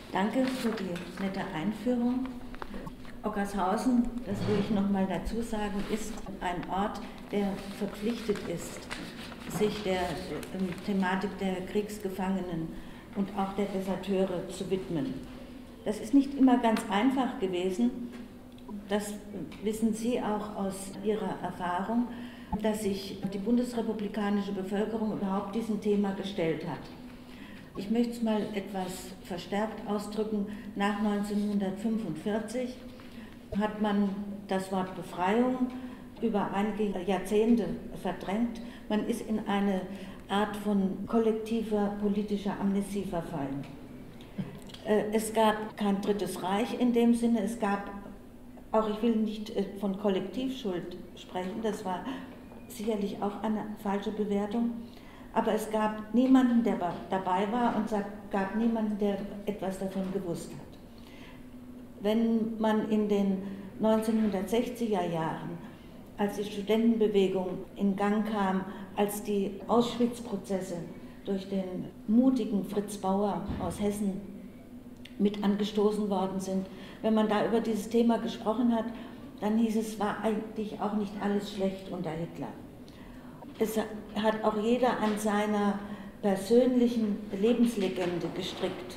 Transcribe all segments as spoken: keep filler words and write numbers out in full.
Danke für die nette Einführung. Ockershausen, das will ich noch mal dazu sagen, ist ein Ort, der verpflichtet ist, sich der ähm, Thematik der Kriegsgefangenen und auch der Deserteure zu widmen. Das ist nicht immer ganz einfach gewesen, das wissen Sie auch aus Ihrer Erfahrung, dass sich die bundesrepublikanische Bevölkerung überhaupt diesem Thema gestellt hat. Ich möchte es mal etwas verstärkt ausdrücken. Nach neunzehnhundertfünfundvierzig hat man das Wort Befreiung über einige Jahrzehnte verdrängt. Man ist in eine Art von kollektiver politischer Amnesie verfallen. Es gab kein Drittes Reich in dem Sinne, es gab, auch ich will nicht von Kollektivschuld sprechen, das war sicherlich auch eine falsche Bewertung, aber es gab niemanden, der dabei war, und es gab niemanden, der etwas davon gewusst hat. Wenn man in den neunzehnhundertsechziger Jahren, als die Studentenbewegung in Gang kam, als die Auschwitz-Prozesse durch den mutigen Fritz Bauer aus Hessen mit angestoßen worden sind, wenn man da über dieses Thema gesprochen hat, dann hieß es, war eigentlich auch nicht alles schlecht unter Hitler. Es hat auch jeder an seiner persönlichen Lebenslegende gestrickt.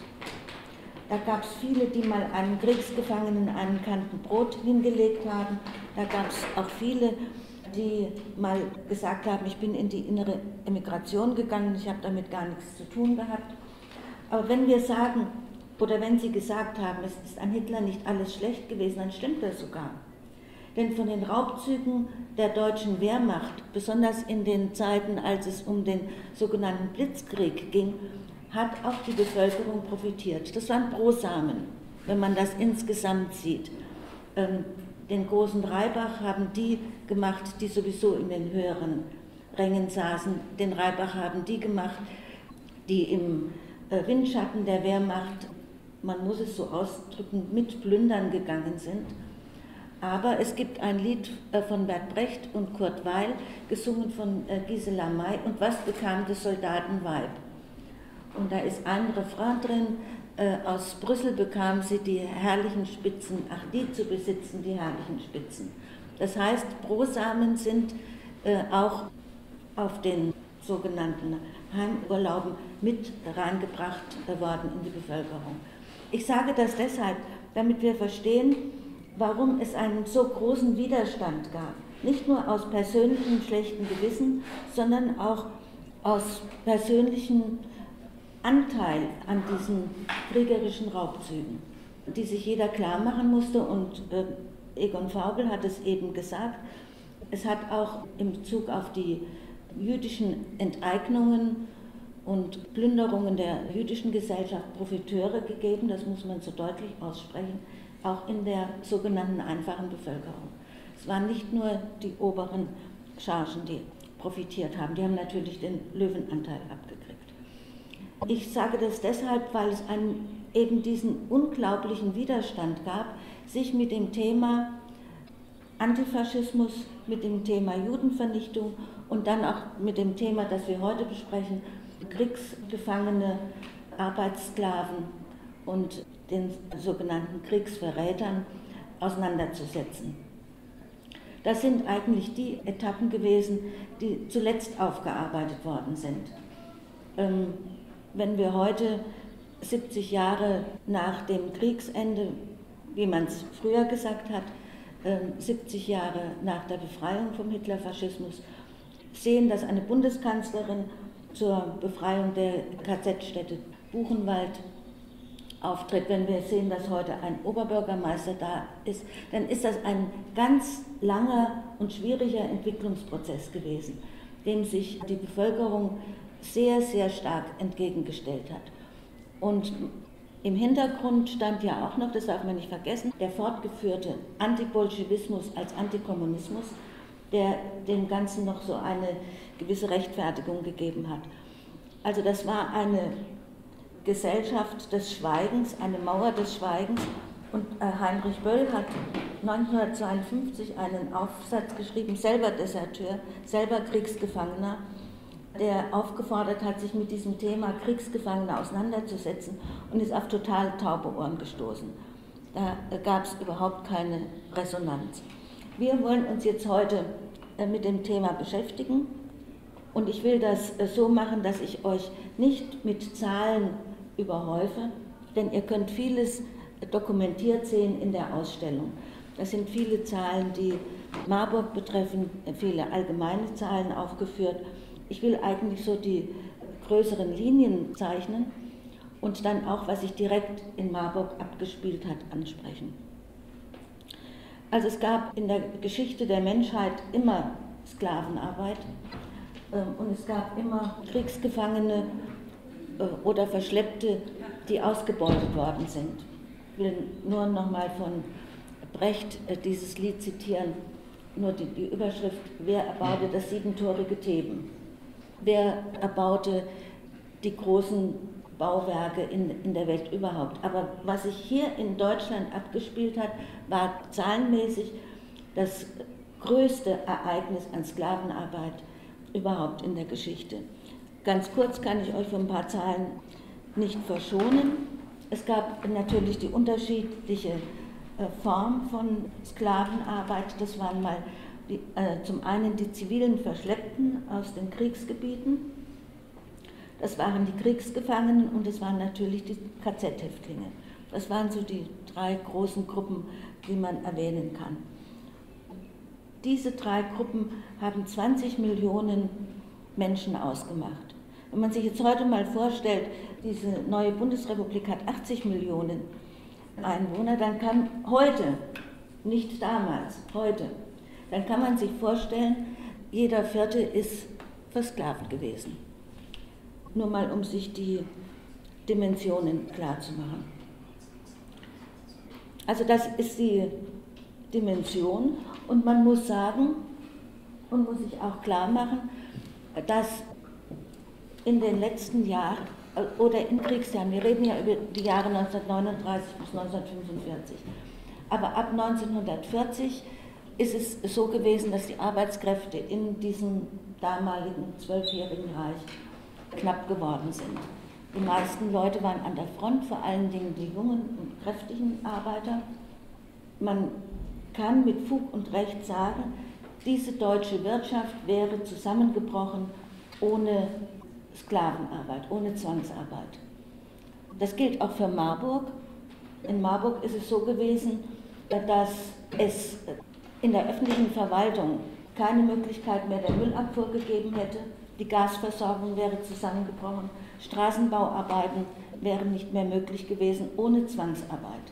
Da gab es viele, die mal einem Kriegsgefangenen einen Kanten Brot hingelegt haben. Da gab es auch viele, die mal gesagt haben, ich bin in die innere Emigration gegangen, ich habe damit gar nichts zu tun gehabt. Aber wenn wir sagen, oder wenn Sie gesagt haben, es ist an Hitler nicht alles schlecht gewesen, dann stimmt das sogar. Denn von den Raubzügen der deutschen Wehrmacht, besonders in den Zeiten, als es um den sogenannten Blitzkrieg ging, hat auch die Bevölkerung profitiert. Das waren Brosamen, wenn man das insgesamt sieht. Ähm, den großen Reibach haben die gemacht, die sowieso in den höheren Rängen saßen. Den Reibach haben die gemacht, die im äh, Windschatten der Wehrmacht, man muss es so ausdrücken, mit Plündern gegangen sind. Aber es gibt ein Lied von Bert Brecht und Kurt Weil, gesungen von Gisela May, und was bekam das Soldatenweib? Und da ist ein Refrain drin, aus Brüssel bekam sie die herrlichen Spitzen, ach die zu besitzen, die herrlichen Spitzen. Das heißt, Brosamen sind auch auf den sogenannten Heimurlauben mit reingebracht worden in die Bevölkerung. Ich sage das deshalb, damit wir verstehen, warum es einen so großen Widerstand gab. Nicht nur aus persönlichem schlechten Gewissen, sondern auch aus persönlichem Anteil an diesen kriegerischen Raubzügen, die sich jeder klar machen musste. Und äh, Egon Vaugel hat es eben gesagt, es hat auch in Bezug auf die jüdischen Enteignungen und Plünderungen der jüdischen Gesellschaft Profiteure gegeben, das muss man so deutlich aussprechen, auch in der sogenannten einfachen Bevölkerung. Es waren nicht nur die oberen Chargen, die profitiert haben, die haben natürlich den Löwenanteil abgekriegt. Ich sage das deshalb, weil es einen, eben diesen unglaublichen Widerstand gab, sich mit dem Thema Antifaschismus, mit dem Thema Judenvernichtung und dann auch mit dem Thema, das wir heute besprechen, Kriegsgefangene, Arbeitssklaven und den sogenannten Kriegsverrätern auseinanderzusetzen. Das sind eigentlich die Etappen gewesen, die zuletzt aufgearbeitet worden sind. Ähm, wenn wir heute siebzig Jahre nach dem Kriegsende, wie man es früher gesagt hat, äh, siebzig Jahre nach der Befreiung vom Hitlerfaschismus, sehen, dass eine Bundeskanzlerin zur Befreiung der K Z-Stätte Buchenwald auftritt, wenn wir sehen, dass heute ein Oberbürgermeister da ist, dann ist das ein ganz langer und schwieriger Entwicklungsprozess gewesen, dem sich die Bevölkerung sehr, sehr stark entgegengestellt hat. Und im Hintergrund stand ja auch noch, das darf man nicht vergessen, der fortgeführte Antibolschewismus als Antikommunismus, der dem Ganzen noch so eine gewisse Rechtfertigung gegeben hat. Also das war eine Gesellschaft des Schweigens, eine Mauer des Schweigens. Und Heinrich Böll hat neunzehnhundertzweiundfünfzig einen Aufsatz geschrieben, selber Deserteur, selber Kriegsgefangener, der aufgefordert hat, sich mit diesem Thema Kriegsgefangene auseinanderzusetzen und ist auf total taube Ohren gestoßen. Da gab es überhaupt keine Resonanz. Wir wollen uns jetzt heute mit dem Thema beschäftigen und ich will das so machen, dass ich euch nicht mit Zahlen überhäufe, denn ihr könnt vieles dokumentiert sehen in der Ausstellung. Das sind viele Zahlen, die Marburg betreffen, viele allgemeine Zahlen aufgeführt. Ich will eigentlich so die größeren Linien zeichnen und dann auch, was sich direkt in Marburg abgespielt hat, ansprechen. Also es gab in der Geschichte der Menschheit immer Sklavenarbeit und es gab immer Kriegsgefangene oder Verschleppte, die ausgebeutet worden sind. Ich will nur noch mal von Brecht dieses Lied zitieren, nur die, die Überschrift: Wer erbaute das siebentorige Theben? Wer erbaute die großen Bauwerke in, in der Welt überhaupt? Aber was sich hier in Deutschland abgespielt hat, war zahlenmäßig das größte Ereignis an Sklavenarbeit überhaupt in der Geschichte. Ganz kurz kann ich euch von ein paar Zahlen nicht verschonen. Es gab natürlich die unterschiedliche Form von Sklavenarbeit. Das waren mal die, äh, zum einen die zivilen Verschleppten aus den Kriegsgebieten, das waren die Kriegsgefangenen und das waren natürlich die K Z-Häftlinge. Das waren so die drei großen Gruppen, die man erwähnen kann. Diese drei Gruppen haben zwanzig Millionen Menschen ausgemacht. Wenn man sich jetzt heute mal vorstellt, diese neue Bundesrepublik hat achtzig Millionen Einwohner, dann kann heute, nicht damals, heute, dann kann man sich vorstellen, jeder Vierte ist versklavt gewesen. Nur mal, um sich die Dimensionen klarzumachen. Also das ist die Dimension und man muss sagen und muss sich auch klar machen, dass in den letzten Jahren oder in Kriegsjahren, wir reden ja über die Jahre neunzehnhundertneununddreißig bis neunzehnhundertfünfundvierzig, aber ab neunzehnhundertvierzig ist es so gewesen, dass die Arbeitskräfte in diesem damaligen zwölfjährigen Reich knapp geworden sind. Die meisten Leute waren an der Front, vor allen Dingen die jungen und kräftigen Arbeiter. Man kann mit Fug und Recht sagen, diese deutsche Wirtschaft wäre zusammengebrochen ohne Sklavenarbeit, ohne Zwangsarbeit. Das gilt auch für Marburg. In Marburg ist es so gewesen, dass es in der öffentlichen Verwaltung keine Möglichkeit mehr der Müllabfuhr gegeben hätte, die Gasversorgung wäre zusammengebrochen, Straßenbauarbeiten wären nicht mehr möglich gewesen ohne Zwangsarbeit.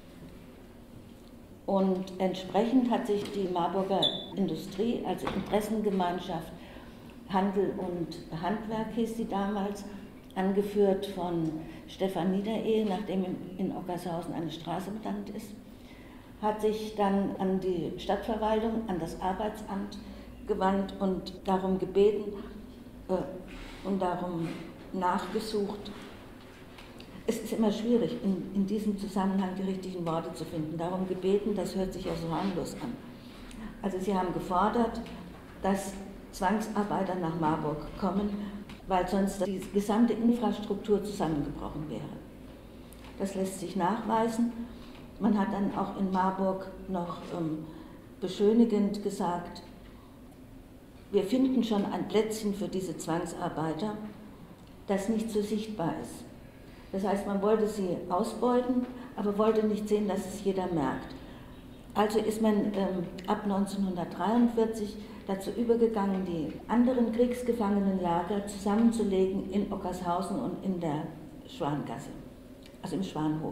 Und entsprechend hat sich die Marburger Industrie, also Interessengemeinschaft Handel und Handwerk hieß sie damals, angeführt von Stefan Niederehe, nachdem in Ockershausen eine Straße benannt ist, hat sich dann an die Stadtverwaltung, an das Arbeitsamt gewandt und darum gebeten äh, und darum nachgesucht. Es ist immer schwierig, in, in diesem Zusammenhang die richtigen Worte zu finden. Darum gebeten, das hört sich ja so harmlos an. Also sie haben gefordert, dass Zwangsarbeiter nach Marburg kommen, weil sonst die gesamte Infrastruktur zusammengebrochen wäre. Das lässt sich nachweisen. Man hat dann auch in Marburg noch ähm, beschönigend gesagt, wir finden schon ein Plätzchen für diese Zwangsarbeiter, das nicht so sichtbar ist. Das heißt, man wollte sie ausbeuten, aber wollte nicht sehen, dass es jeder merkt. Also ist man ähm, ab neunzehnhundertdreiundvierzig dazu übergegangen, die anderen Kriegsgefangenenlager zusammenzulegen in Ockershausen und in der Schwangasse, also im Schwanhof.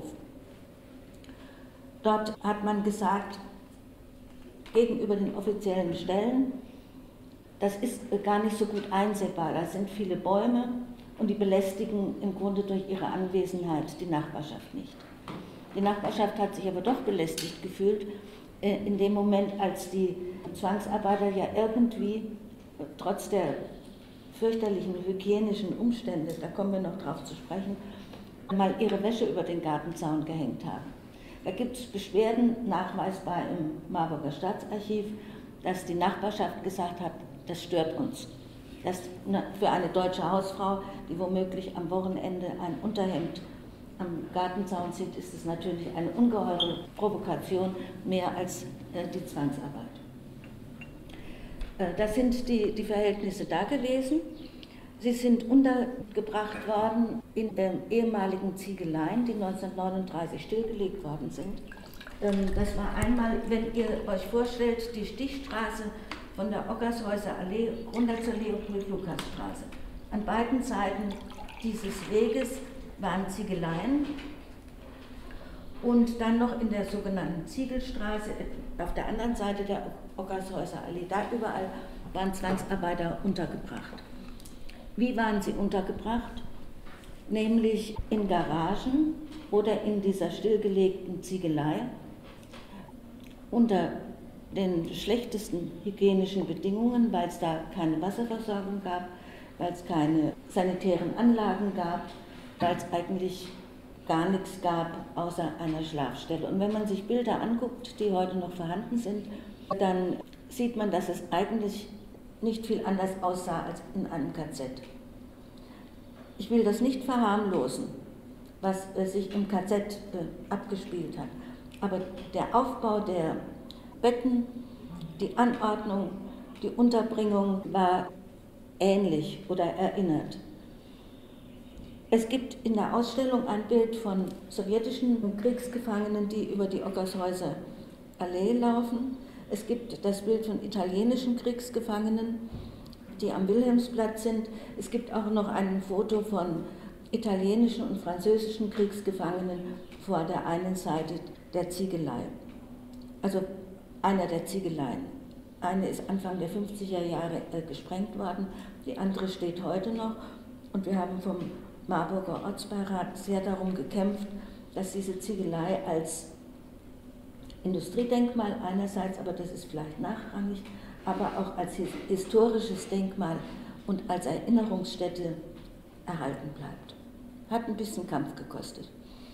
Dort hat man gesagt, gegenüber den offiziellen Stellen, das ist gar nicht so gut einsehbar, da sind viele Bäume und die belästigen im Grunde durch ihre Anwesenheit die Nachbarschaft nicht. Die Nachbarschaft hat sich aber doch belästigt gefühlt, in dem Moment, als die Zwangsarbeiter ja irgendwie, trotz der fürchterlichen hygienischen Umstände, da kommen wir noch drauf zu sprechen, mal ihre Wäsche über den Gartenzaun gehängt haben. Da gibt es Beschwerden, nachweisbar im Marburger Staatsarchiv, dass die Nachbarschaft gesagt hat, das stört uns. dass für eine deutsche Hausfrau, die womöglich am Wochenende ein Unterhemd am Gartenzaun zieht, ist es natürlich eine ungeheure Provokation, mehr als äh, die Zwangsarbeit. Äh, das sind die, die Verhältnisse da gewesen. Sie sind untergebracht worden in äh, ehemaligen Ziegeleien, die neunzehnhundertneununddreißig stillgelegt worden sind. Ähm, das war einmal, wenn ihr euch vorstellt, die Stichstraße von der Ockershäuser Allee runter zur Leopold-Lukas-Straße. An beiden Seiten dieses Weges waren Ziegeleien und dann noch in der sogenannten Ziegelstraße, auf der anderen Seite der Ockershäuser Allee, da überall waren Zwangsarbeiter untergebracht. Wie waren sie untergebracht? Nämlich in Garagen oder in dieser stillgelegten Ziegelei unter den schlechtesten hygienischen Bedingungen, weil es da keine Wasserversorgung gab, weil es keine sanitären Anlagen gab, weil es eigentlich gar nichts gab außer einer Schlafstelle. Und wenn man sich Bilder anguckt, die heute noch vorhanden sind, dann sieht man, dass es eigentlich nicht viel anders aussah als in einem K Z. Ich will das nicht verharmlosen, was sich im K Z äh, abgespielt hat, aber der Aufbau der Betten, die Anordnung, die Unterbringung war ähnlich oder erinnert. Es gibt in der Ausstellung ein Bild von sowjetischen Kriegsgefangenen, die über die Ockershäuser Allee laufen. Es gibt das Bild von italienischen Kriegsgefangenen, die am Wilhelmsplatz sind. Es gibt auch noch ein Foto von italienischen und französischen Kriegsgefangenen vor der einen Seite der Ziegelei. Also einer der Ziegeleien. Eine ist Anfang der fünfziger Jahre äh, gesprengt worden, die andere steht heute noch. Und wir haben vom Marburger Ortsbeirat sehr darum gekämpft, dass diese Ziegelei als Industriedenkmal einerseits, aber das ist vielleicht nachrangig, aber auch als historisches Denkmal und als Erinnerungsstätte erhalten bleibt. Hat ein bisschen Kampf gekostet.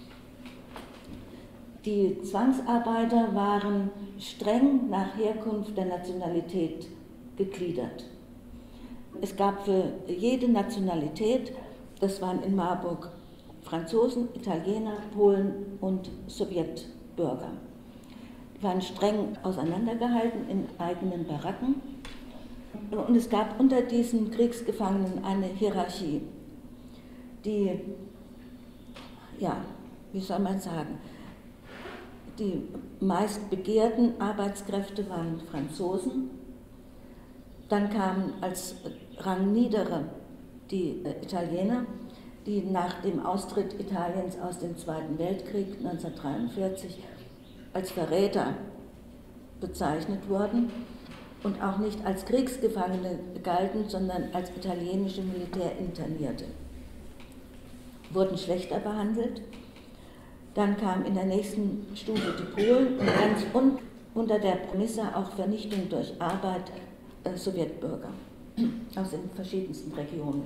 Die Zwangsarbeiter waren streng nach Herkunft der Nationalität gegliedert. Es gab für jede Nationalität, das waren in Marburg Franzosen, Italiener, Polen und Sowjetbürger, die waren streng auseinandergehalten in eigenen Baracken. Und es gab unter diesen Kriegsgefangenen eine Hierarchie, die, ja, wie soll man sagen, die meist begehrten Arbeitskräfte waren Franzosen, dann kamen als rangniedere die äh, Italiener, die nach dem Austritt Italiens aus dem Zweiten Weltkrieg neunzehnhundertdreiundvierzig als Verräter bezeichnet wurden und auch nicht als Kriegsgefangene galten, sondern als italienische Militärinternierte, wurden schlechter behandelt. Dann kam in der nächsten Stufe die Polen und ganz un unter der Prämisse auch Vernichtung durch Arbeit äh, Sowjetbürger aus den verschiedensten Regionen.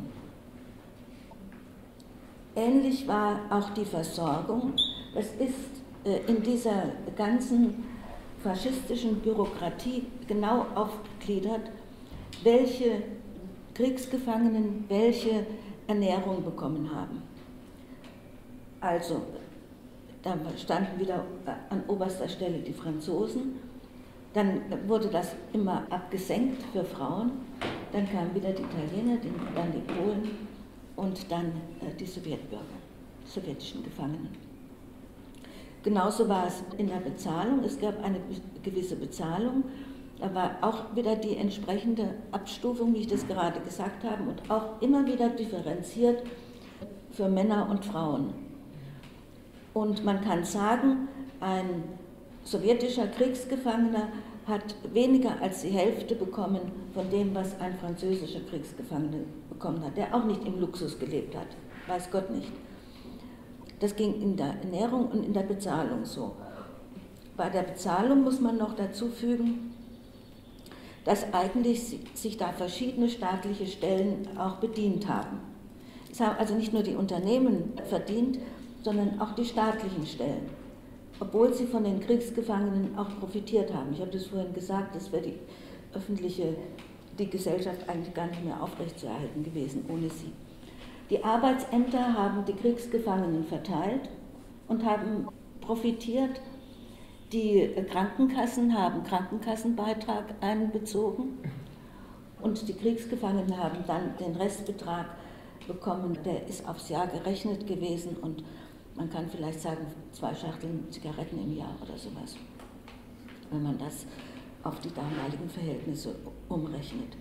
Ähnlich war auch die Versorgung. Es ist äh, in dieser ganzen faschistischen Bürokratie genau aufgegliedert, welche Kriegsgefangenen welche Ernährung bekommen haben. Also, da standen wieder an oberster Stelle die Franzosen, dann wurde das immer abgesenkt für Frauen, dann kamen wieder die Italiener, dann die Polen und dann die Sowjetbürger, sowjetischen Gefangenen. Genauso war es in der Bezahlung, es gab eine gewisse Bezahlung, da war auch wieder die entsprechende Abstufung, wie ich das gerade gesagt habe, und auch immer wieder differenziert für Männer und Frauen. Und man kann sagen, ein sowjetischer Kriegsgefangener hat weniger als die Hälfte bekommen von dem, was ein französischer Kriegsgefangener bekommen hat, der auch nicht im Luxus gelebt hat, weiß Gott nicht. Das ging in der Ernährung und in der Bezahlung so. Bei der Bezahlung muss man noch dazu fügen, dass eigentlich sich da verschiedene staatliche Stellen auch bedient haben. Es haben also nicht nur die Unternehmen verdient, sondern auch die staatlichen Stellen, obwohl sie von den Kriegsgefangenen auch profitiert haben. Ich habe das vorhin gesagt, dass wir die öffentliche die Gesellschaft eigentlich gar nicht mehr aufrechtzuerhalten gewesen ohne sie. Die Arbeitsämter haben die Kriegsgefangenen verteilt und haben profitiert. Die Krankenkassen haben Krankenkassenbeitrag einbezogen und die Kriegsgefangenen haben dann den Restbetrag bekommen. Der ist aufs Jahr gerechnet gewesen und man kann vielleicht sagen, zwei Schachteln Zigaretten im Jahr oder sowas, wenn man das auf die damaligen Verhältnisse umrechnet.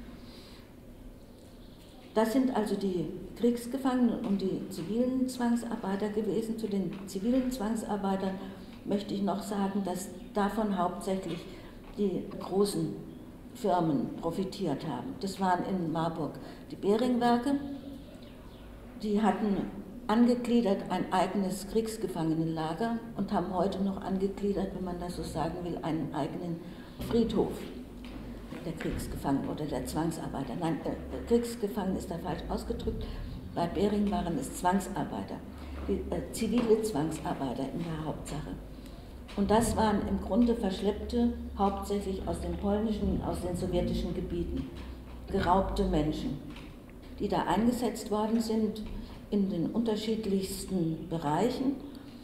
Das sind also die Kriegsgefangenen und die zivilen Zwangsarbeiter gewesen. Zu den zivilen Zwangsarbeitern möchte ich noch sagen, dass davon hauptsächlich die großen Firmen profitiert haben. Das waren in Marburg die Beringwerke, die hatten angegliedert ein eigenes Kriegsgefangenenlager und haben heute noch angegliedert, wenn man das so sagen will, einen eigenen Friedhof der Kriegsgefangenen oder der Zwangsarbeiter. Nein, äh, Kriegsgefangene ist da falsch ausgedrückt, bei Bering waren es Zwangsarbeiter, die, äh, zivile Zwangsarbeiter in der Hauptsache. Und das waren im Grunde Verschleppte, hauptsächlich aus den polnischen, aus den sowjetischen Gebieten, geraubte Menschen, die da eingesetzt worden sind in den unterschiedlichsten Bereichen.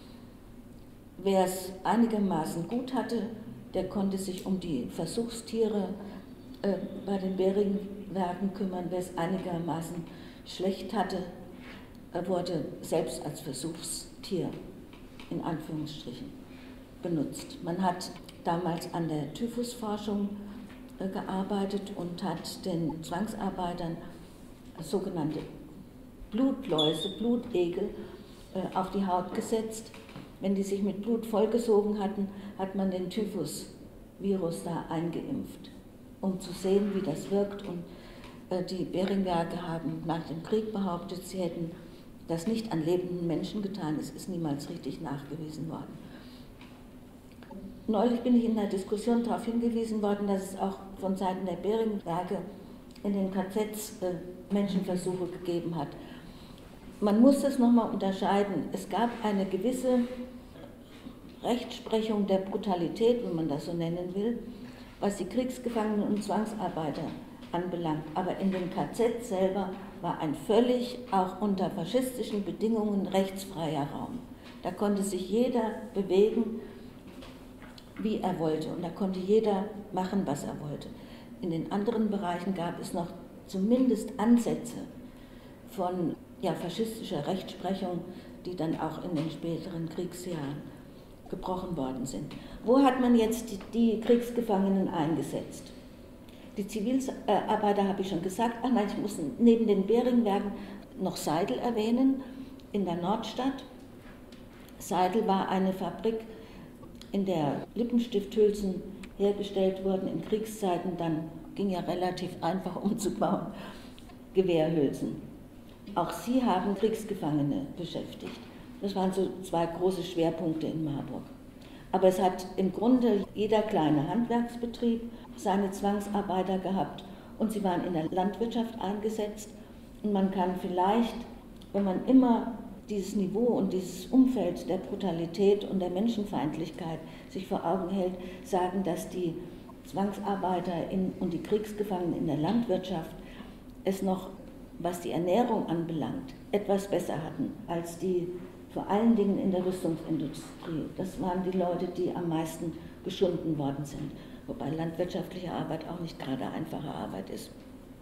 Wer es einigermaßen gut hatte, der konnte sich um die Versuchstiere äh, bei den Beringwerken kümmern. Wer es einigermaßen schlecht hatte, äh, wurde selbst als Versuchstier in Anführungsstrichen benutzt. Man hat damals an der Typhusforschung äh, gearbeitet und hat den Zwangsarbeitern sogenannte Blutläuse, Blutegel äh, auf die Haut gesetzt. Wenn die sich mit Blut vollgesogen hatten, hat man den Typhus-Virus da eingeimpft, um zu sehen, wie das wirkt. Und äh, die Beringwerke haben nach dem Krieg behauptet, sie hätten das nicht an lebenden Menschen getan. Es ist niemals richtig nachgewiesen worden. Neulich bin ich in einer Diskussion darauf hingewiesen worden, dass es auch von Seiten der Beringwerke in den K Zs äh, Menschenversuche gegeben hat. Man muss das nochmal unterscheiden. Es gab eine gewisse Rechtsprechung der Brutalität, wenn man das so nennen will, was die Kriegsgefangenen und Zwangsarbeiter anbelangt. Aber in den K Zs selber war ein völlig, auch unter faschistischen Bedingungen, rechtsfreier Raum. Da konnte sich jeder bewegen, wie er wollte. Und da konnte jeder machen, was er wollte. In den anderen Bereichen gab es noch zumindest Ansätze von ja, faschistischer Rechtsprechung, die dann auch in den späteren Kriegsjahren gebrochen worden sind. Wo hat man jetzt die, die Kriegsgefangenen eingesetzt? Die Zivilarbeiter habe ich schon gesagt. Ach nein, ich muss neben den Beringwerken noch Seidel erwähnen, in der Nordstadt. Seidel war eine Fabrik, in der Lippenstifthülsen hergestellt wurden in Kriegszeiten, dann ging ja relativ einfach umzubauen, Gewehrhülsen. Auch sie haben Kriegsgefangene beschäftigt. Das waren so zwei große Schwerpunkte in Marburg. Aber es hat im Grunde jeder kleine Handwerksbetrieb seine Zwangsarbeiter gehabt und sie waren in der Landwirtschaft eingesetzt. Und man kann vielleicht, wenn man immer dieses Niveau und dieses Umfeld der Brutalität und der Menschenfeindlichkeit sich vor Augen hält, sagen, dass die Zwangsarbeiter in, und die Kriegsgefangenen in der Landwirtschaft es noch, was die Ernährung anbelangt, etwas besser hatten als die vor allen Dingen in der Rüstungsindustrie. Das waren die Leute, die am meisten geschunden worden sind, wobei landwirtschaftliche Arbeit auch nicht gerade einfache Arbeit ist.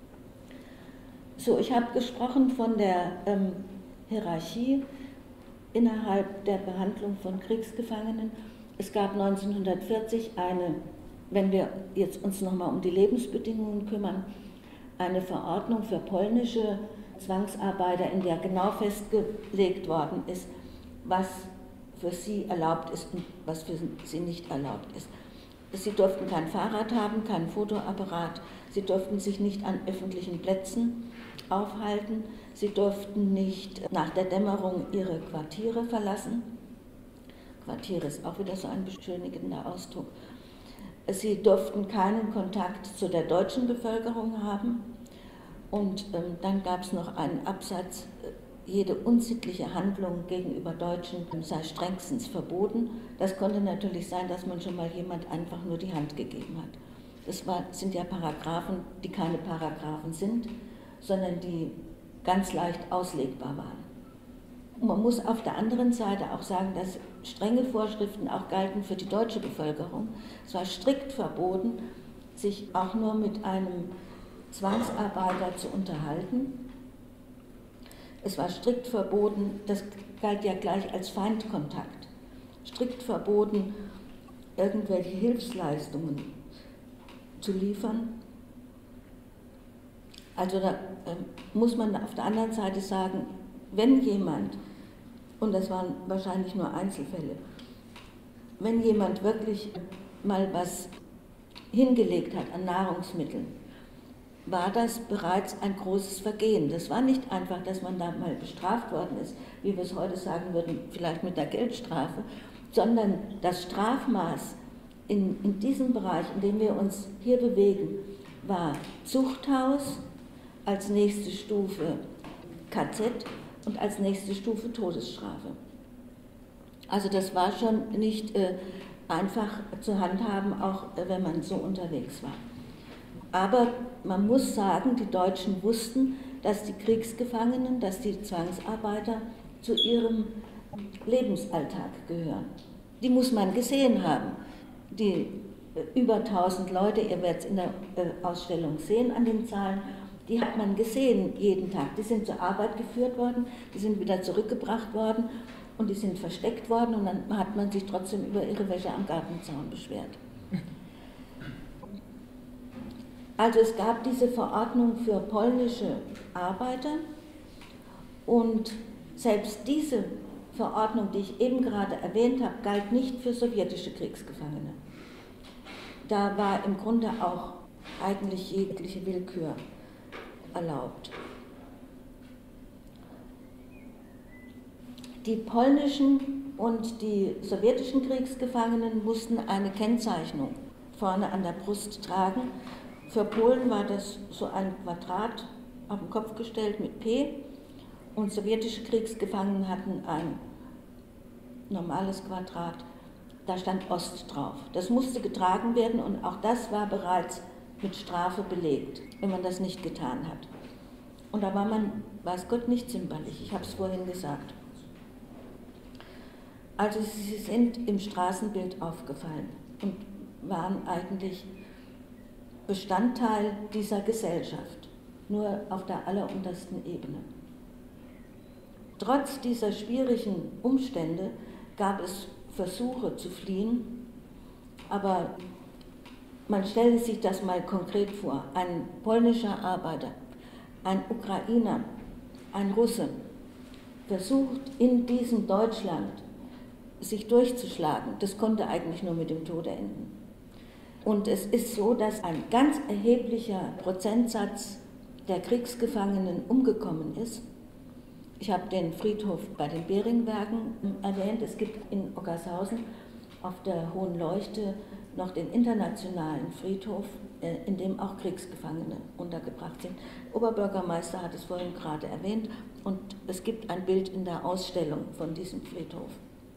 So, ich habe gesprochen von der ähm, Hierarchie innerhalb der Behandlung von Kriegsgefangenen. Es gab neunzehnhundertvierzig eine, wenn wir jetzt uns nochmal um die Lebensbedingungen kümmern, eine Verordnung für polnische Zwangsarbeiter, in der genau festgelegt worden ist, was für sie erlaubt ist und was für sie nicht erlaubt ist. Sie durften kein Fahrrad haben, keinen Fotoapparat, sie durften sich nicht an öffentlichen Plätzen aufhalten, sie durften nicht nach der Dämmerung ihre Quartiere verlassen. Quartiere ist auch wieder so ein beschönigender Ausdruck. Sie durften keinen Kontakt zu der deutschen Bevölkerung haben. Und ähm, dann gab es noch einen Absatz, jede unsittliche Handlung gegenüber Deutschen sei strengstens verboten. Das konnte natürlich sein, dass man schon mal jemand einfach nur die Hand gegeben hat. Das war, sind ja Paragraphen, die keine Paragraphen sind, sondern die ganz leicht auslegbar waren. Und man muss auf der anderen Seite auch sagen, dass strenge Vorschriften auch galten für die deutsche Bevölkerung. Es war strikt verboten, sich auch nur mit einem Zwangsarbeiter zu unterhalten. Es war strikt verboten, das galt ja gleich als Feindkontakt, strikt verboten, irgendwelche Hilfsleistungen zu liefern. Also da äh, muss man auf der anderen Seite sagen, wenn jemand, und das waren wahrscheinlich nur Einzelfälle, wenn jemand wirklich mal was hingelegt hat an Nahrungsmitteln, war das bereits ein großes Vergehen. Das war nicht einfach, dass man da mal bestraft worden ist, wie wir es heute sagen würden, vielleicht mit der Geldstrafe, sondern das Strafmaß in, in diesem Bereich, in dem wir uns hier bewegen, war Zuchthaus, als nächste Stufe K Z und als nächste Stufe Todesstrafe. Also das war schon nicht äh, einfach zu handhaben, auch äh, wenn man so unterwegs war. Aber man muss sagen, die Deutschen wussten, dass die Kriegsgefangenen, dass die Zwangsarbeiter zu ihrem Lebensalltag gehören. Die muss man gesehen haben. Die äh, über tausend Leute, ihr werdet es in der äh, Ausstellung sehen an den Zahlen, die hat man gesehen jeden Tag. Die sind zur Arbeit geführt worden, die sind wieder zurückgebracht worden und die sind versteckt worden und dann hat man sich trotzdem über ihre Wäsche am Gartenzaun beschwert. Also es gab diese Verordnung für polnische Arbeiter und selbst diese Verordnung, die ich eben gerade erwähnt habe, galt nicht für sowjetische Kriegsgefangene. Da war im Grunde auch eigentlich jegliche Willkür erlaubt. Die polnischen und die sowjetischen Kriegsgefangenen mussten eine Kennzeichnung vorne an der Brust tragen. Für Polen war das so ein Quadrat auf den Kopf gestellt mit P und sowjetische Kriegsgefangene hatten ein normales Quadrat, da stand Ost drauf. Das musste getragen werden und auch das war bereits mit Strafe belegt, wenn man das nicht getan hat. Und da war man, weiß Gott, nicht zimperlich, ich habe es vorhin gesagt. Also sie sind im Straßenbild aufgefallen und waren eigentlich Bestandteil dieser Gesellschaft, nur auf der alleruntersten Ebene. Trotz dieser schwierigen Umstände gab es Versuche zu fliehen, aber man stelle sich das mal konkret vor. Ein polnischer Arbeiter, ein Ukrainer, ein Russe versucht in diesem Deutschland sich durchzuschlagen. Das konnte eigentlich nur mit dem Tode enden. Und es ist so, dass ein ganz erheblicher Prozentsatz der Kriegsgefangenen umgekommen ist. Ich habe den Friedhof bei den Beringwerken erwähnt. Es gibt in Ockershausen auf der Hohen Leuchte noch den internationalen Friedhof, in dem auch Kriegsgefangene untergebracht sind. Oberbürgermeister hat es vorhin gerade erwähnt und es gibt ein Bild in der Ausstellung von diesem Friedhof.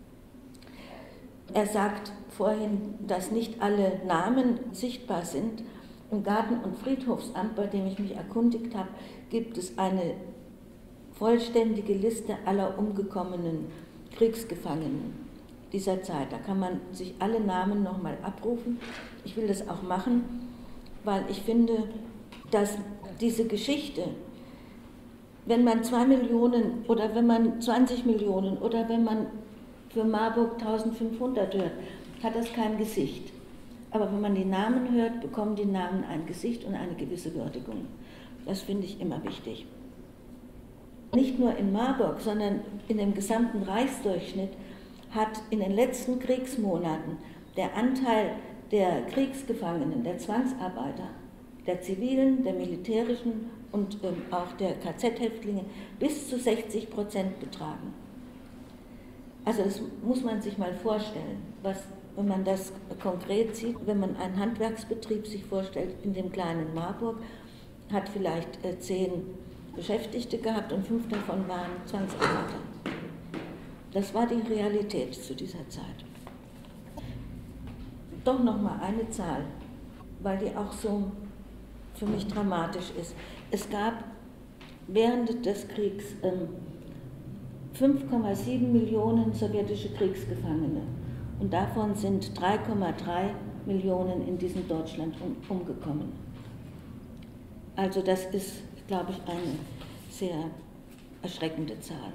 Er sagt vorhin, dass nicht alle Namen sichtbar sind. Im Garten- und Friedhofsamt, bei dem ich mich erkundigt habe, gibt es eine vollständige Liste aller umgekommenen Kriegsgefangenen dieser Zeit. Da kann man sich alle Namen nochmal abrufen. Ich will das auch machen, weil ich finde, dass diese Geschichte, wenn man zwei Millionen oder wenn man zwanzig Millionen oder wenn man für Marburg eintausendfünfhundert hört, hat das kein Gesicht. Aber wenn man die Namen hört, bekommen die Namen ein Gesicht und eine gewisse Würdigung. Das finde ich immer wichtig. Nicht nur in Marburg, sondern in dem gesamten Reichsdurchschnitt hat in den letzten Kriegsmonaten der Anteil der Kriegsgefangenen, der Zwangsarbeiter, der zivilen, der militärischen und ähm, auch der K Z-Häftlinge bis zu sechzig Prozent betragen. Also das muss man sich mal vorstellen, was, wenn man das konkret sieht, wenn man einen Handwerksbetrieb sich vorstellt, in dem kleinen Marburg, hat vielleicht äh, zehn Beschäftigte gehabt und fünf davon waren Zwangsarbeiter. Das war die Realität zu dieser Zeit. Doch noch mal eine Zahl. weil die auch so für mich dramatisch ist. Es gab während des Kriegs ähm, fünf Komma sieben Millionen sowjetische Kriegsgefangene und davon sind drei Komma drei Millionen in diesem Deutschland um, umgekommen. Also das ist, glaube ich, eine sehr erschreckende Zahl.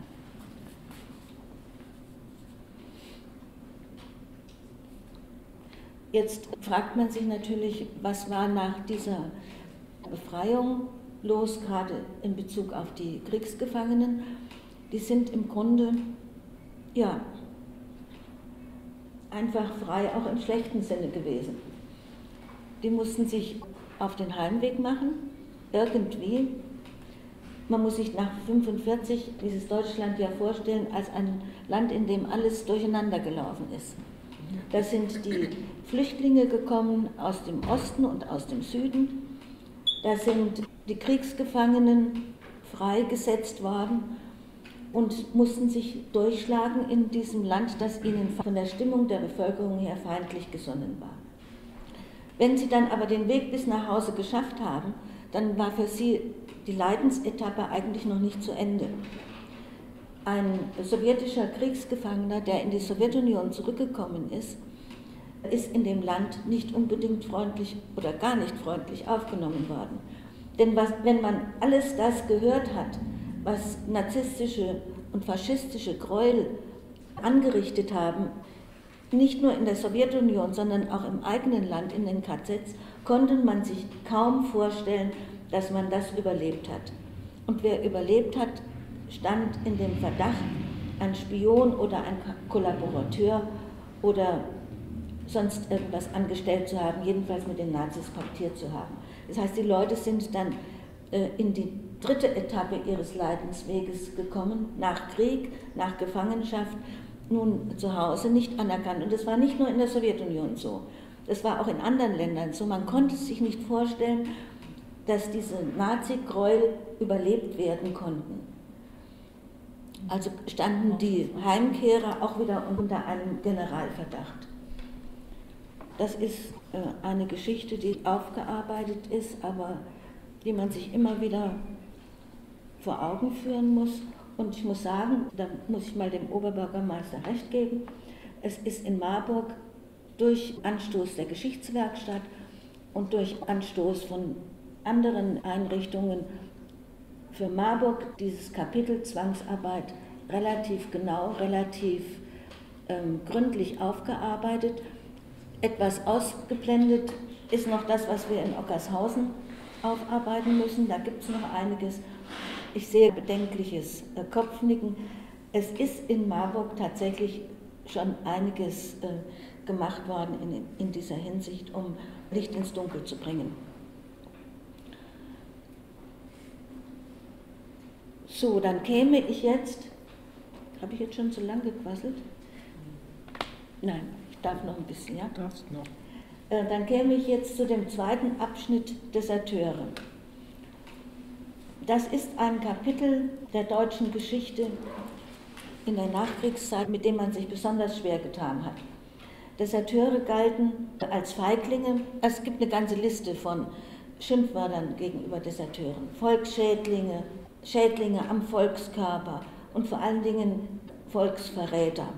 Jetzt fragt man sich natürlich, was war nach dieser Befreiung los, gerade in Bezug auf die Kriegsgefangenen. Die sind im Grunde, ja, einfach frei, auch im schlechten Sinne gewesen. Die mussten sich auf den Heimweg machen, irgendwie. Man muss sich nach fünfundvierzig dieses Deutschland ja vorstellen als ein Land, in dem alles durcheinander gelaufen ist. Da sind die Flüchtlinge gekommen aus dem Osten und aus dem Süden. Da sind die Kriegsgefangenen freigesetzt worden und mussten sich durchschlagen in diesem Land, das ihnen von der Stimmung der Bevölkerung her feindlich gesonnen war. Wenn sie dann aber den Weg bis nach Hause geschafft haben, dann war für sie die Leidensetappe eigentlich noch nicht zu Ende. Ein sowjetischer Kriegsgefangener, der in die Sowjetunion zurückgekommen ist, ist in dem Land nicht unbedingt freundlich oder gar nicht freundlich aufgenommen worden. Denn was, wenn man alles das gehört hat, was narzisstische und faschistische Gräuel angerichtet haben, nicht nur in der Sowjetunion, sondern auch im eigenen Land, in den K Zs, konnte man sich kaum vorstellen, dass man das überlebt hat. Und wer überlebt hat, stand in dem Verdacht, ein Spion oder ein Kollaborateur oder sonst irgendwas angestellt zu haben, jedenfalls mit den Nazis paktiert zu haben. Das heißt, die Leute sind dann äh, in die dritte Etappe ihres Leidensweges gekommen, nach Krieg, nach Gefangenschaft, nun zu Hause nicht anerkannt. Und das war nicht nur in der Sowjetunion so, das war auch in anderen Ländern so. Man konnte sich nicht vorstellen, dass diese Nazi-Gräuel überlebt werden konnten. Also standen die Heimkehrer auch wieder unter einem Generalverdacht. Das ist eine Geschichte, die aufgearbeitet ist, aber die man sich immer wieder vor Augen führen muss. Und ich muss sagen, da muss ich mal dem Oberbürgermeister recht geben, es ist in Marburg durch Anstoß der Geschichtswerkstatt und durch Anstoß von anderen Einrichtungen für Marburg dieses Kapitel Zwangsarbeit relativ genau, relativ ähm, gründlich aufgearbeitet. Etwas ausgeblendet ist noch das, was wir in Ockershausen aufarbeiten müssen. Da gibt es noch einiges. Ich sehe bedenkliches äh, Kopfnicken. Es ist in Marburg tatsächlich schon einiges äh, gemacht worden in, in dieser Hinsicht, um Licht ins Dunkel zu bringen. So, dann käme ich jetzt, habe ich jetzt schon zu lang gequasselt? Nein, ich darf noch ein bisschen, ja? Darfst noch. Äh, dann käme ich jetzt zu dem zweiten Abschnitt, Deserteure. Das ist ein Kapitel der deutschen Geschichte in der Nachkriegszeit, mit dem man sich besonders schwer getan hat. Deserteure galten als Feiglinge. Es gibt eine ganze Liste von Schimpfwörtern gegenüber Deserteuren. Volksschädlinge, Schädlinge am Volkskörper und vor allen Dingen Volksverräter.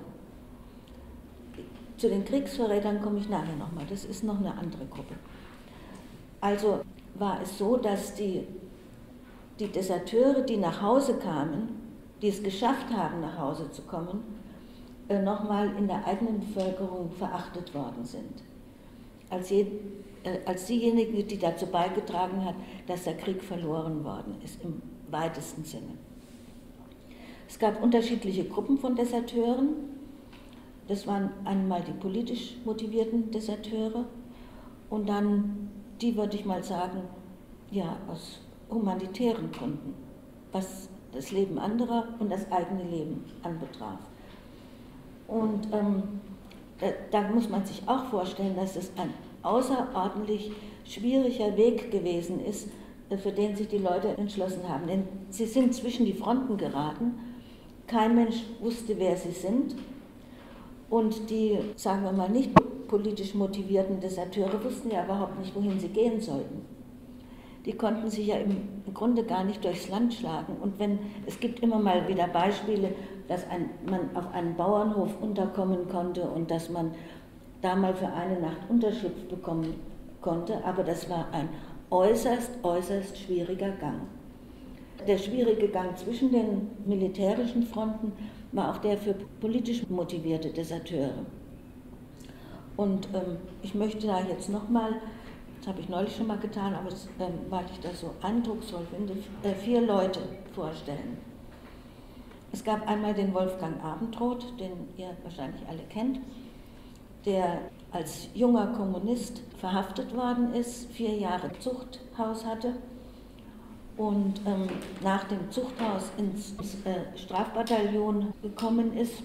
Zu den Kriegsverrätern komme ich nachher nochmal, das ist noch eine andere Gruppe. Also war es so, dass die, die Deserteure, die nach Hause kamen, die es geschafft haben, nach Hause zu kommen, nochmal in der eigenen Bevölkerung verachtet worden sind. Als, je, als diejenigen, die dazu beigetragen hat, dass der Krieg verloren worden ist, im weitesten Sinne. Es gab unterschiedliche Gruppen von Deserteuren. Das waren einmal die politisch motivierten Deserteure und dann die, würde ich mal sagen, ja, aus humanitären Gründen, was das Leben anderer und das eigene Leben anbetraf. Und ähm, da, da muss man sich auch vorstellen, dass es ein außerordentlich schwieriger Weg gewesen ist, für den sich die Leute entschlossen haben. Denn sie sind zwischen die Fronten geraten, kein Mensch wusste, wer sie sind. Und die, sagen wir mal, nicht politisch motivierten Deserteure wussten ja überhaupt nicht, wohin sie gehen sollten. Die konnten sich ja im, im Grunde gar nicht durchs Land schlagen. Und wenn, es gibt immer mal wieder Beispiele, dass ein, man auf einen Bauernhof unterkommen konnte und dass man da mal für eine Nacht Unterschlupf bekommen konnte, aber das war ein äußerst, äußerst schwieriger Gang. Der schwierige Gang zwischen den militärischen Fronten war auch der für politisch motivierte Deserteure. Und ähm, ich möchte da jetzt nochmal, das habe ich neulich schon mal getan, aber das, ähm, weil ich das so eindrucksvoll finde, äh, vier Leute vorstellen. Es gab einmal den Wolfgang Abendroth, den ihr wahrscheinlich alle kennt, der als junger Kommunist verhaftet worden ist, vier Jahre Zuchthaus hatte und ähm, nach dem Zuchthaus ins äh, Strafbataillon gekommen ist.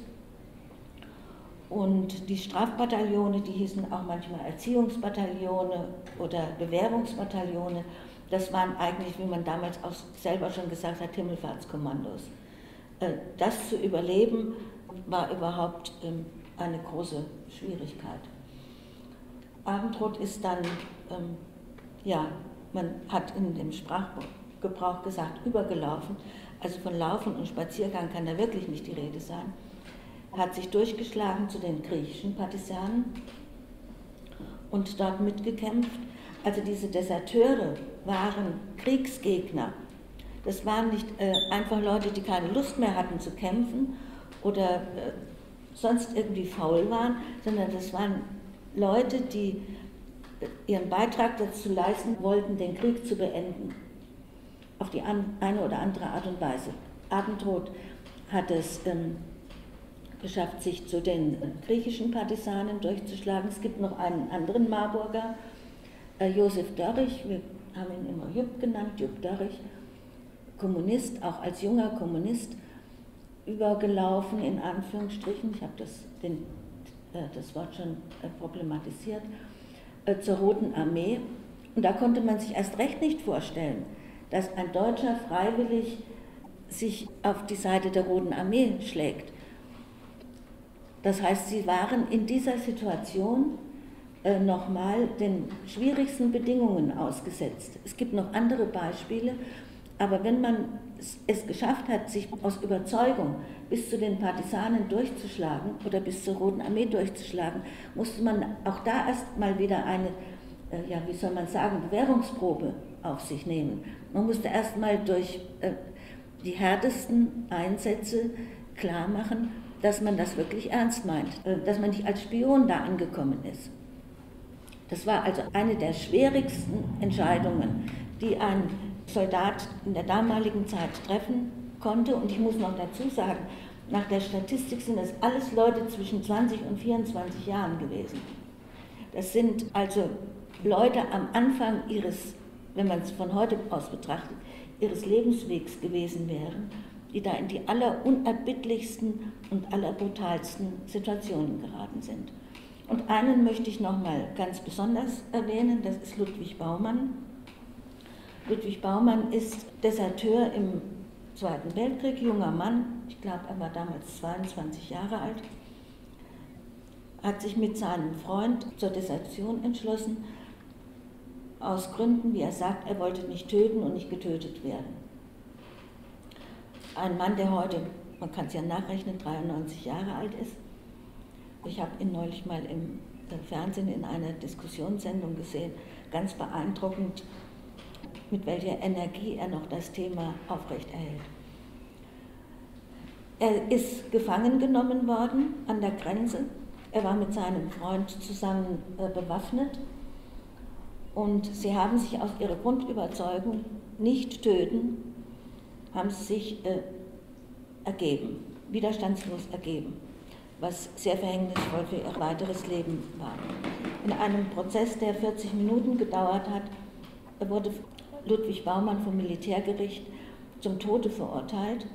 Und die Strafbataillone, die hießen auch manchmal Erziehungsbataillone oder Bewährungsbataillone, das waren eigentlich, wie man damals auch selber schon gesagt hat, Himmelfahrtskommandos. Äh, das zu überleben war überhaupt ähm, eine große Schwierigkeit. Abendroth ist dann, ähm, ja, man hat in dem Sprachgebrauch gesagt, übergelaufen. Also von Laufen und Spaziergang kann da wirklich nicht die Rede sein. Hat sich durchgeschlagen zu den griechischen Partisanen und dort mitgekämpft. Also diese Deserteure waren Kriegsgegner. Das waren nicht äh, einfach Leute, die keine Lust mehr hatten zu kämpfen oder äh, sonst irgendwie faul waren, sondern das waren Leute, die ihren Beitrag dazu leisten wollten, den Krieg zu beenden, auf die eine oder andere Art und Weise. Abendroth hat es ähm, geschafft, sich zu den griechischen Partisanen durchzuschlagen. Es gibt noch einen anderen Marburger, äh, Josef Dörrich, wir haben ihn immer Jupp genannt, Jupp Dörrich, Kommunist, auch als junger Kommunist, übergelaufen, in Anführungsstrichen, ich habe das, den, äh, das Wort schon äh, problematisiert, äh, zur Roten Armee. Und da konnte man sich erst recht nicht vorstellen, dass ein Deutscher freiwillig sich auf die Seite der Roten Armee schlägt. Das heißt, sie waren in dieser Situation äh, nochmal den schwierigsten Bedingungen ausgesetzt. Es gibt noch andere Beispiele, aber wenn man es geschafft hat, sich aus Überzeugung bis zu den Partisanen durchzuschlagen oder bis zur Roten Armee durchzuschlagen, musste man auch da erst mal wieder eine, äh, ja, wie soll man sagen, Bewährungsprobe auf sich nehmen. Man musste erst mal durch äh, die härtesten Einsätze klar machen, dass man das wirklich ernst meint, äh, dass man nicht als Spion da angekommen ist. Das war also eine der schwierigsten Entscheidungen, die ein Soldat in der damaligen Zeit treffen konnte. Und ich muss noch dazu sagen, nach der Statistik sind es alles Leute zwischen zwanzig und vierundzwanzig Jahren gewesen. Das sind also Leute am Anfang ihres, wenn man es von heute aus betrachtet, ihres Lebenswegs gewesen wären, die da in die allerunerbittlichsten und allerbrutalsten Situationen geraten sind. Und einen möchte ich noch mal ganz besonders erwähnen, das ist Ludwig Baumann. Ludwig Baumann ist Deserteur im Zweiten Weltkrieg, junger Mann, ich glaube, er war damals zweiundzwanzig Jahre alt, hat sich mit seinem Freund zur Desertion entschlossen, aus Gründen, wie er sagt, er wollte nicht töten und nicht getötet werden. Ein Mann, der heute, man kann es ja nachrechnen, dreiundneunzig Jahre alt ist. Ich habe ihn neulich mal im Fernsehen in einer Diskussionssendung gesehen, ganz beeindruckend, mit welcher Energie er noch das Thema aufrechterhält. Er ist gefangen genommen worden an der Grenze. Er war mit seinem Freund zusammen äh, bewaffnet und sie haben sich aus ihrer Grundüberzeugung, nicht töten, haben sie sich äh, ergeben, widerstandslos ergeben, was sehr verhängnisvoll für ihr weiteres Leben war. In einem Prozess, der vierzig Minuten gedauert hat, wurde Ludwig Baumann vom Militärgericht zum Tode verurteilt.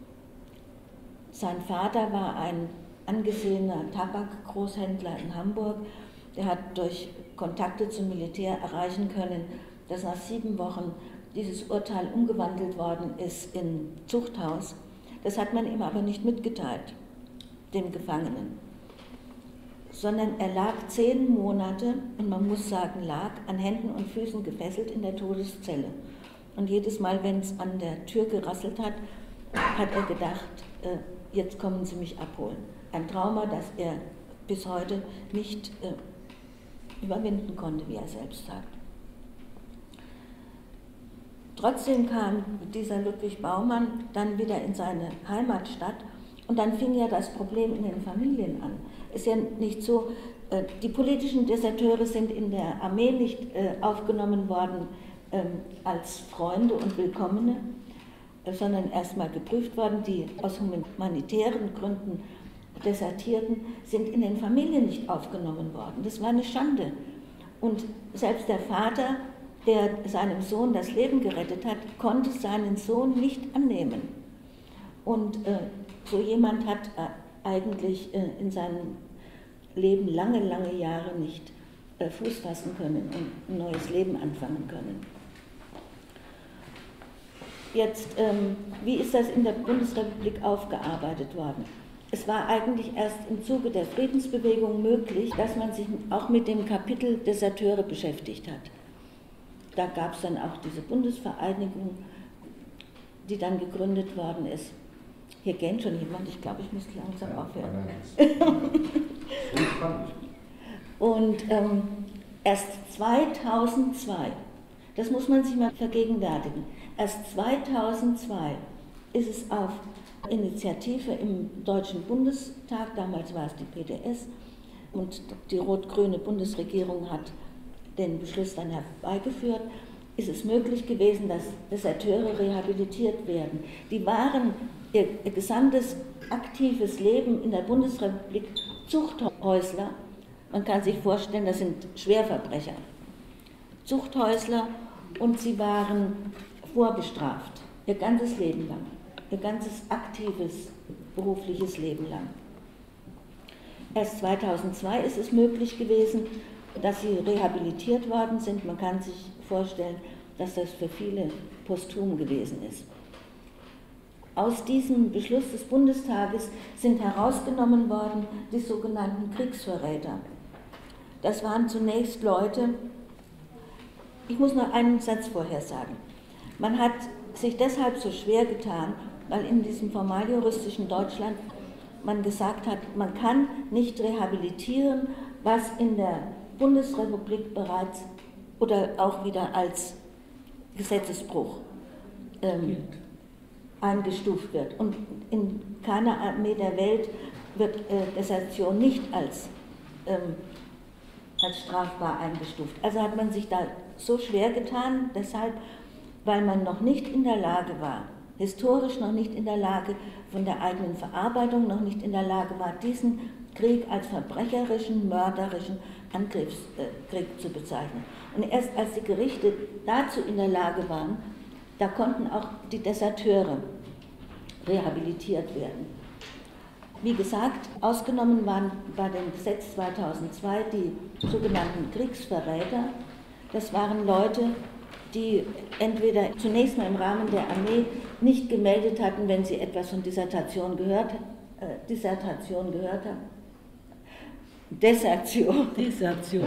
Sein Vater war ein angesehener Tabakgroßhändler in Hamburg. Der hat durch Kontakte zum Militär erreichen können, dass nach sieben Wochen dieses Urteil umgewandelt worden ist in Zuchthaus. Das hat man ihm aber nicht mitgeteilt, dem Gefangenen. sondern er lag zehn Monate, und man muss sagen, lag an Händen und Füßen gefesselt in der Todeszelle. Und jedes Mal, wenn es an der Tür gerasselt hat, hat er gedacht, äh, jetzt kommen sie mich abholen. Ein Trauma, das er bis heute nicht äh, überwinden konnte, wie er selbst sagt. Trotzdem kam dieser Ludwig Baumann dann wieder in seine Heimatstadt, und dann fing ja das Problem in den Familien an. Es ist ja nicht so, äh, die politischen Deserteure sind in der Armee nicht äh, aufgenommen worden äh, als Freunde und Willkommene, äh, sondern erstmal geprüft worden. Die aus humanitären Gründen Desertierten sind in den Familien nicht aufgenommen worden. Das war eine Schande. Und selbst der Vater, der seinem Sohn das Leben gerettet hat, konnte seinen Sohn nicht annehmen. Und äh, so jemand hat äh, eigentlich äh, in seinem Leben lange, lange Jahre nicht äh, Fuß fassen können und ein neues Leben anfangen können. Jetzt, ähm, wie ist das in der Bundesrepublik aufgearbeitet worden? Es war eigentlich erst im Zuge der Friedensbewegung möglich, dass man sich auch mit dem Kapitel Deserteure beschäftigt hat. Da gab es dann auch diese Bundesvereinigung, die dann gegründet worden ist. Hier gähnt schon jemand, ich glaube, ich muss langsam ja, aufhören. Und ähm, erst zweitausendzwei, das muss man sich mal vergegenwärtigen, erst zweitausendzwei ist es auf Initiative im Deutschen Bundestag, damals war es die P D S, und die rot-grüne Bundesregierung hat den Beschluss dann herbeigeführt, ist es möglich gewesen, dass Deserteure rehabilitiert werden. Die waren ihr, ihr gesamtes aktives Leben in der Bundesrepublik Zuchthäusler. Man kann sich vorstellen, das sind Schwerverbrecher. Zuchthäusler, und sie waren vorbestraft, ihr ganzes Leben lang, ihr ganzes aktives berufliches Leben lang. Erst zweitausendzwei ist es möglich gewesen, dass sie rehabilitiert worden sind. Man kann sich vorstellen, dass das für viele posthum gewesen ist. Aus diesem Beschluss des Bundestages sind herausgenommen worden die sogenannten Kriegsverräter. Das waren zunächst Leute, ich muss noch einen Satz vorher sagen. Man hat sich deshalb so schwer getan, weil in diesem formaljuristischen Deutschland man gesagt hat, man kann nicht rehabilitieren, was in der Bundesrepublik bereits oder auch wieder als Gesetzesbruch ähm, eingestuft wird. Und in keiner Armee der Welt wird äh, Desertion nicht als, ähm, als strafbar eingestuft. Also hat man sich da so schwer getan, deshalb, weil man noch nicht in der Lage war, historisch noch nicht in der Lage, von der eigenen Verarbeitung noch nicht in der Lage war, diesen Krieg als verbrecherischen, mörderischen Angriffskrieg zu bezeichnen. Und erst als die Gerichte dazu in der Lage waren, da konnten auch die Deserteure rehabilitiert werden. Wie gesagt, ausgenommen waren bei dem Gesetz zweitausendzwei die sogenannten Kriegsverräter. Das waren Leute, die entweder zunächst mal im Rahmen der Armee nicht gemeldet hatten, wenn sie etwas von Dissertation gehört, äh, Dissertation gehört haben. Desertion. Desertion.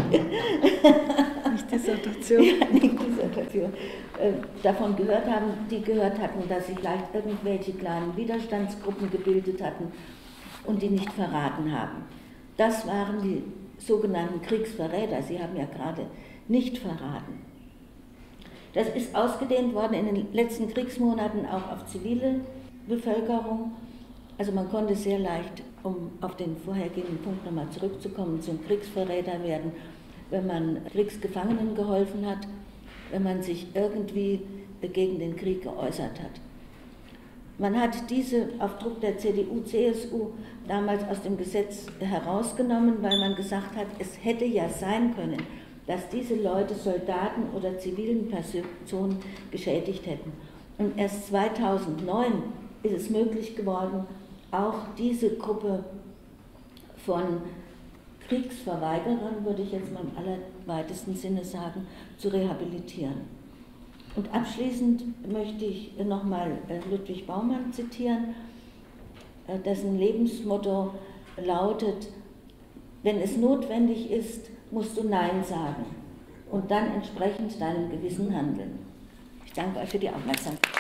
Nicht Dissertation. Ja, nicht Dissertation. Äh, davon gehört haben, die gehört hatten, dass sich vielleicht irgendwelche kleinen Widerstandsgruppen gebildet hatten und die nicht verraten haben. Das waren die sogenannten Kriegsverräter. Sie haben ja gerade nicht verraten. Das ist ausgedehnt worden in den letzten Kriegsmonaten auch auf zivile Bevölkerung. Also man konnte sehr leicht, um auf den vorhergehenden Punkt nochmal zurückzukommen, zum Kriegsverräter werden, wenn man Kriegsgefangenen geholfen hat, wenn man sich irgendwie gegen den Krieg geäußert hat. Man hat diese auf Druck der C D U, C S U damals aus dem Gesetz herausgenommen, weil man gesagt hat, es hätte ja sein können, dass diese Leute Soldaten oder zivilen Personen geschädigt hätten. Und erst zweitausendneun ist es möglich geworden, auch diese Gruppe von Kriegsverweigerern, würde ich jetzt mal im allerweitesten Sinne sagen, zu rehabilitieren. Und abschließend möchte ich nochmal Ludwig Baumann zitieren, dessen Lebensmotto lautet: Wenn es notwendig ist, musst du Nein sagen und dann entsprechend deinem Gewissen handeln. Ich danke euch für die Aufmerksamkeit.